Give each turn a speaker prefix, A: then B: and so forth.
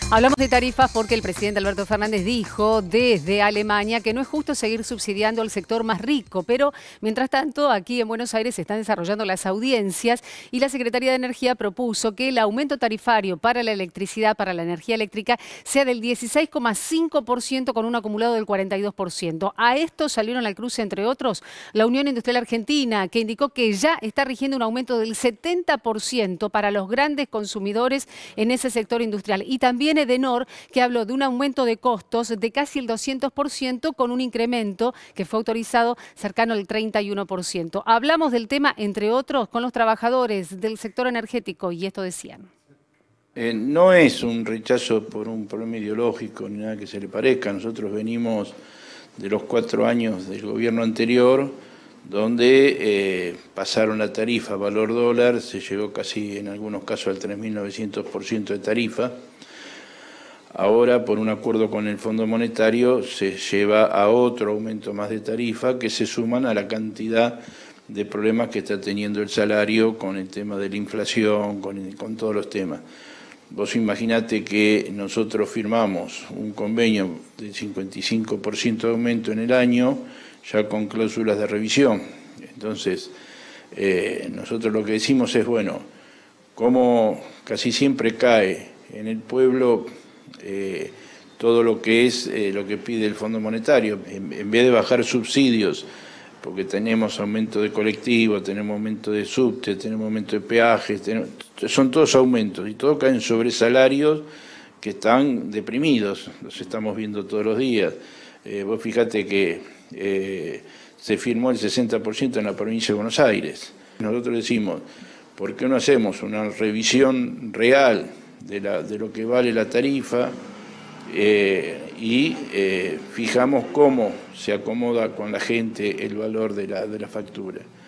A: Hablamos de tarifas porque el presidente Alberto Fernández dijo desde Alemania que no es justo seguir subsidiando al sector más rico, pero mientras tanto aquí en Buenos Aires se están desarrollando las audiencias y la Secretaría de Energía propuso que el aumento tarifario para la electricidad, para la energía eléctrica, sea del 16,5% con un acumulado del 42%. A esto salieron al cruce, entre otros, la Unión Industrial Argentina, que indicó que ya está rigiendo un aumento del 70% para los grandes consumidores en ese sector industrial. Y también Edenor, que habló de un aumento de costos de casi el 200% con un incremento que fue autorizado cercano al 31%. Hablamos del tema, entre otros, con los trabajadores del sector energético y esto decían.
B: No es un rechazo por un problema ideológico ni nada que se le parezca. Nosotros venimos de los 4 años del gobierno anterior, donde pasaron la tarifa valor dólar, se llegó casi en algunos casos al 3.900% de tarifa. Ahora, por un acuerdo con el Fondo Monetario, se lleva a otro aumento más de tarifa que se suman a la cantidad de problemas que está teniendo el salario con el tema de la inflación, con todos los temas. Vos imaginate que nosotros firmamos un convenio de 55% de aumento en el año, ya con cláusulas de revisión. Entonces, nosotros lo que decimos es, bueno, como casi siempre cae en el pueblo todo lo que es lo que pide el Fondo Monetario, en vez de bajar subsidios, porque tenemos aumento de colectivo, tenemos aumento de subte, tenemos aumento de peajes, son todos aumentos y todo caen sobre salarios que están deprimidos, los estamos viendo todos los días. Vos fíjate que se firmó el 60% en la provincia de Buenos Aires. Nosotros decimos, ¿por qué no hacemos una revisión real de lo que vale la tarifa y fijamos cómo se acomoda con la gente el valor de la factura?